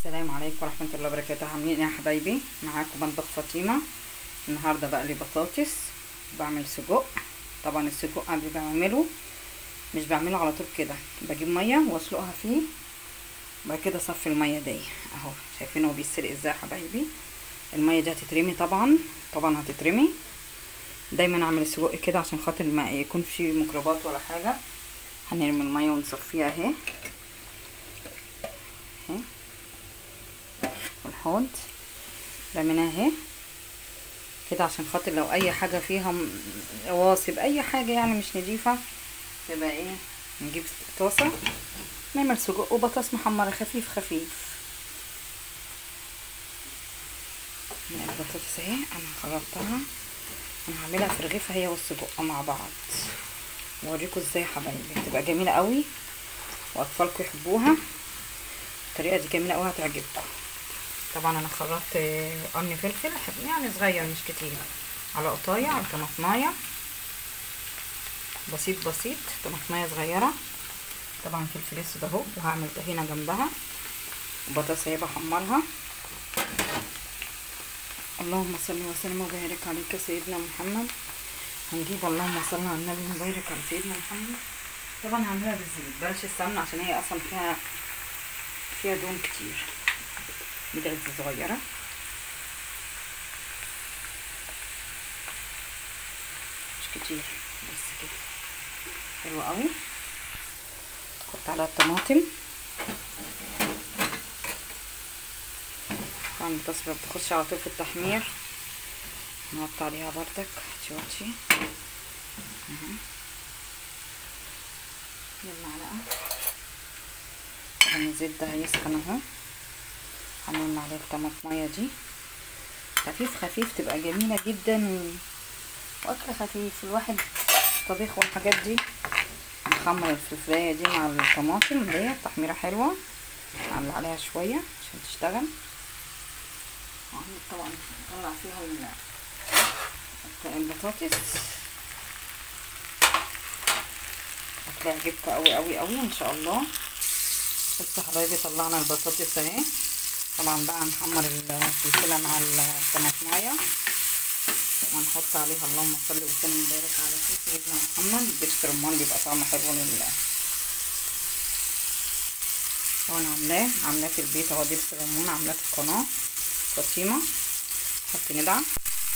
السلام عليكم ورحمة الله وبركاته. عاملين ايه يا حبايبي؟ معاكم مطبخ فاطمة. النهارده بقلي بطاطس، بعمل سجق. طبعا السجق قبل بعمله مش بعمله على طول كده، بجيب ميه واسلقها فيه وبعد كده اصفي الميه دي اهو. شايفين هو بيتسلق ازاي يا حبايبي؟ الميه دي هتترمي طبعا هتترمي. دايما اعمل السجق كده عشان خاطر ما يكون فيه ميكروبات ولا حاجه. هنرمي الميه ونصفيها اهي والحوض رميناها اهي كده عشان خاطر لو اي حاجه فيها رواسب اي حاجه يعني مش نضيفه تبقى ايه. نجيب طاسه نعمل سجق وبطاطس محمره خفيف خفيف. البطاطس اهي انا خرجتها، انا هعملها في رغيفه هي والسجق مع بعض واوريكم ازاي يا حبايبي. بتبقى جميله قوي واطفالكم يحبوها. الطريقه دي جميله قوي هتعجبكم. طبعا انا خرجت قرن فلفل يعني صغير مش كتير على قطايه على طماطمايه بسيط طماطمايه صغيره. طبعا فلفل اسود اهو، وهعمل طحينه جنبها وبطاطس اهي بحمرها. اللهم صل وسلم وبارك عليك سيدنا محمد. هنجيب اللهم صل على النبي وبارك على سيدنا محمد. طبعا هعملها بالزيت بلاش السمنه عشان هي اصلا فيها دهون كتير. بداية صغيرة مش كتير بس كده حلو قوي. حط عليها الطماطم. طبعا البطاطس ما بتاخدش على طول في التحمير، نحط عليها بردك شوية بالمعلقة. طبعا الزيت ده هيسخن اهو، هنعمل عليه الطماطمية دي خفيف تبقى جميلة جدا واكل خفيف. الواحد طبيخ والحاجات دي نخمر الفلفلاية دي مع الطماطم اللي هي تحميرة حلوة، نعمل عليها شوية عشان تشتغل. طبعا نطلع فيها البطاطس. هتعجبكم قوي قوي قوي ان شاء الله. بصوا يا حبايبي طلعنا البطاطس اهي. طبعا بقى نحمر الفلفله مع الطماطمايه وهنحط عليها اللهم صل وسلم وبارك على سيدنا محمد. دبس رمان بيبقى طعمه حلو وانا عاملاه في البيت اهو. دبس رمان عاملاه في القناه فاطمه. نحط ندعه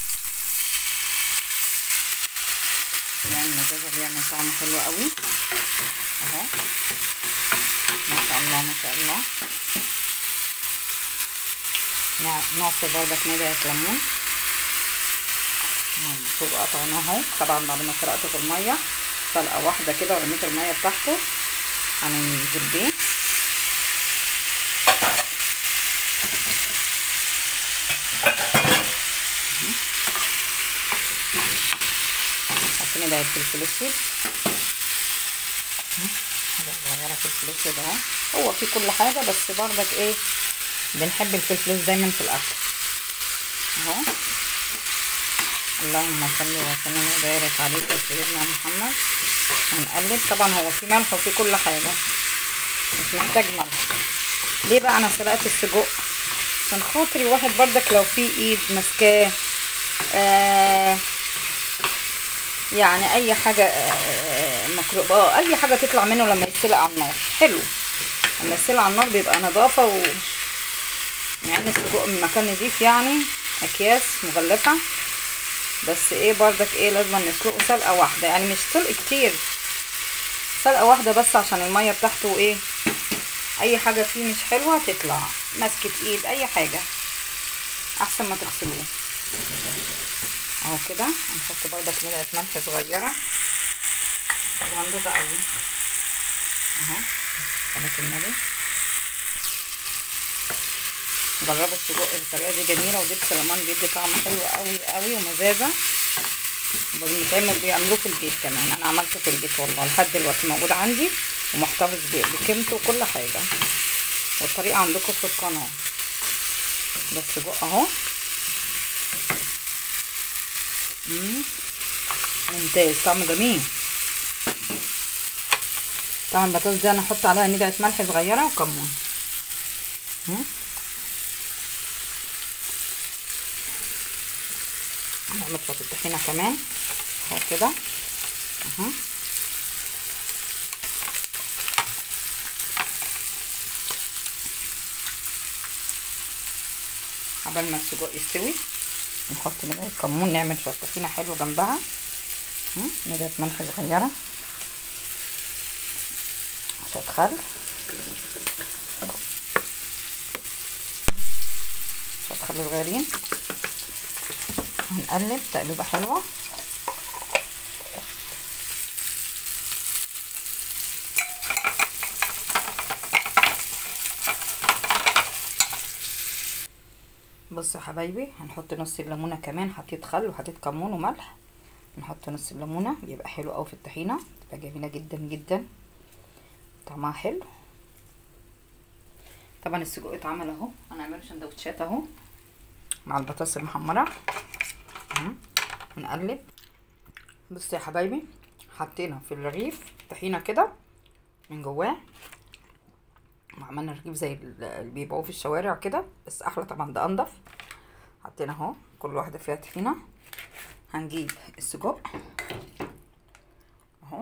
يعني مزازه بيعمل طعم حلو قوي اهو ما شاء الله ما شاء الله. نعصر بردك ندعة ليمون تبقى قطعناه اهو. طبعا بعد ما سلقته في الميه سلقه واحده كده ورميت الميه بتاعته هننزل بيه. حط ندعة فلفل اسود صغيره. فلفل اسود اهو، هو في كل حاجه بس بردك ايه بنحب الفلفل دايما في الاكل اهو. اللهم صل وسلم وبارك عليك سيدنا محمد. هنقلب. طبعا هو في ملح وفي كل حاجه مش محتاج ملح. ليه بقى انا سلقت السجق؟ عشان خاطري واحد بردك لو في ايد ماسكاه يعني اي حاجه ميكروبات اي حاجه تطلع منه لما يتسلق على النار. حلو لما يتسلق على النار بيبقى نظافه يعني السجق من مكان نضيف يعني اكياس مغلفه. بس ايه بردك ايه لازم نسلقه سلقه واحده يعني مش سلق كتير، سلقه واحده بس عشان الميه بتاعته ايه اي حاجه فيه مش حلوه تطلع ماسكه ايد اي حاجه احسن ما تغسلوه اهو كده. هنحط بردك ندعه ملح صغيره صغنطوطه قوي اهو. صلاه النبي جربوا السجق بالطريقه دي جميله. ودبس رمان بيدي طعم حلو قوي قوي ومزازه. بيعملوه في البيت كمان. انا عملته في البيت والله لحد دلوقتي موجود عندي ومحتفظ بقيمته وكل حاجه. والطريقه عندكم في القناه. ده السجق اهو ممتاز طعمه جميل. طبعا البطاطس دي انا هحط عليها ندعه ملح صغيره وكمون نعمل شويه الطحينه كمان اهو كده اهو. عبال ما السجق يستوي نحط ندعه كمون، نعمل شويه طحينه حلوه جنبها، ندعه ملح صغيره، شويه خل، شويه خل صغيرين، هنقلب تقليبه حلوه. بصوا يا حبايبي هنحط نص الليمونه كمان، حطيت خل وحطيت كمون وملح، نحط نص الليمونه بيبقى حلو قوي في الطحينه، تبقى جميله جدا جدا، طعمها حلو. طبعا السجق اتعمل اهو، هنعمله سندوتشات اهو مع البطاطس المحمره ونقلب. بصوا يا حبايبي حطينا في الرغيف طحينه كده من جواه، وعملنا رغيف زي اللي بيبيعوه في الشوارع كده، بس احلى طبعا، ده انضف. حطينا اهو كل واحده فيها طحينه. هنجيب السجق اهو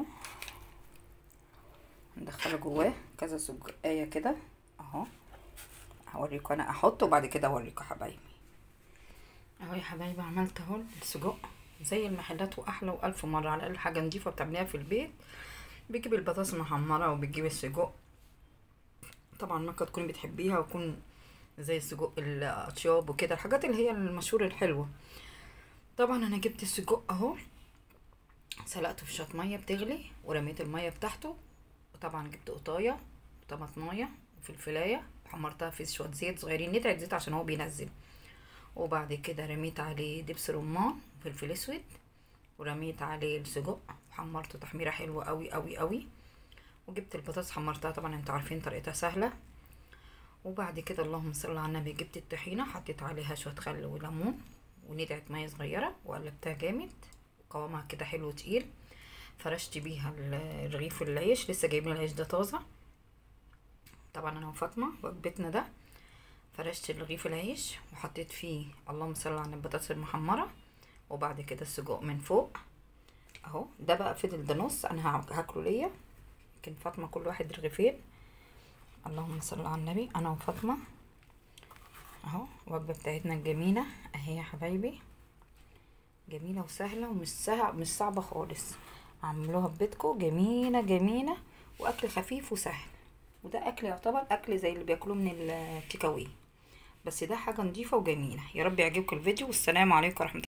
ندخله جواه كذا سجقايه كده اهو، هوريكم انا احطه وبعد كده اوريكم يا حبايبي اهو. يا حبايبي عملت اهو السجق زي المحلات واحلى والف مره، على الاقل حاجه نضيفه بتعمليها في البيت. بتجيبي البطاطس محمره وبتجيبي السجق، طبعا ممكن تكوني بتحبيها ويكون زي السجق الاطياب وكده، الحاجات اللي هي المشهوره الحلوه. طبعا انا جبت السجق اهو سلقته في شويه ميه بتغلي ورميت الميه بتاعته، وطبعا جبت قطايه وطماطمايه وفلفلايه وحمرتها في شويه زيت صغيرين، ندعه زيت عشان هو بينزل، وبعد كده رميت عليه دبس رمان وفلفل اسود، ورميت عليه السجق وحمرته تحميره حلوه قوي قوي قوي، وجبت البطاطس حمرتها، طبعا انتوا عارفين طريقتها سهله. وبعد كده اللهم صل على النبي جبت الطحينه حطيت عليها شويه خل وليمون وندعه ميه صغيره وقلبتها جامد، قوامها كده حلو تقيل. فرشت بيها الرغيف والعيش، لسه جايبين العيش ده طازه طبعا انا وفاطمه وجبتنا ده. فرشت الرغيف العيش وحطيت فيه اللهم صل على البطاطس المحمره، وبعد كده السجق من فوق اهو. ده بقى فضل ده نص انا هاكله ليا، لكن فاطمه كل واحد رغيفين. اللهم صل على النبي انا وفاطمه اهو. الوجبه بتاعتنا الجميله اهي يا حبايبي، جميله وسهله مش صعبه خالص، اعملوها في بيتكم، جميله جميله واكل خفيف وسهل. وده اكل يعتبر اكل زي اللي بياكلوه من التيك اواي، بس ده حاجه نظيفه وجميله. يا رب يعجبكم الفيديو، والسلام عليكم ورحمه الله.